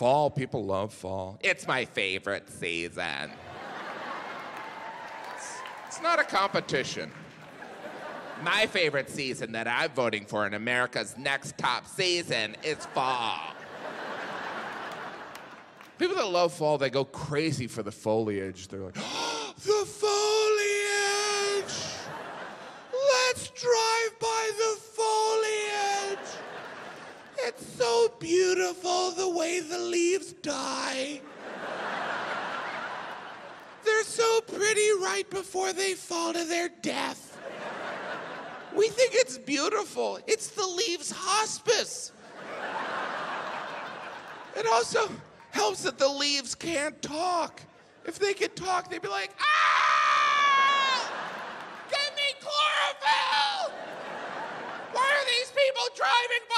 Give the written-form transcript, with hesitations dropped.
Fall, people love fall. It's my favorite season. It's not a competition. My favorite season that I'm voting for in America's next top season is fall. People that love fall, they go crazy for the foliage. They're like, oh, the foliage! Let's drive by the foliage! It's so beautiful the way the leaves die. They're so pretty right before they fall to their death. We think it's beautiful. It's the leaves' hospice. It also helps that the leaves can't talk. If they could talk, they'd be like, ah! Give me chlorophyll! Why are these people driving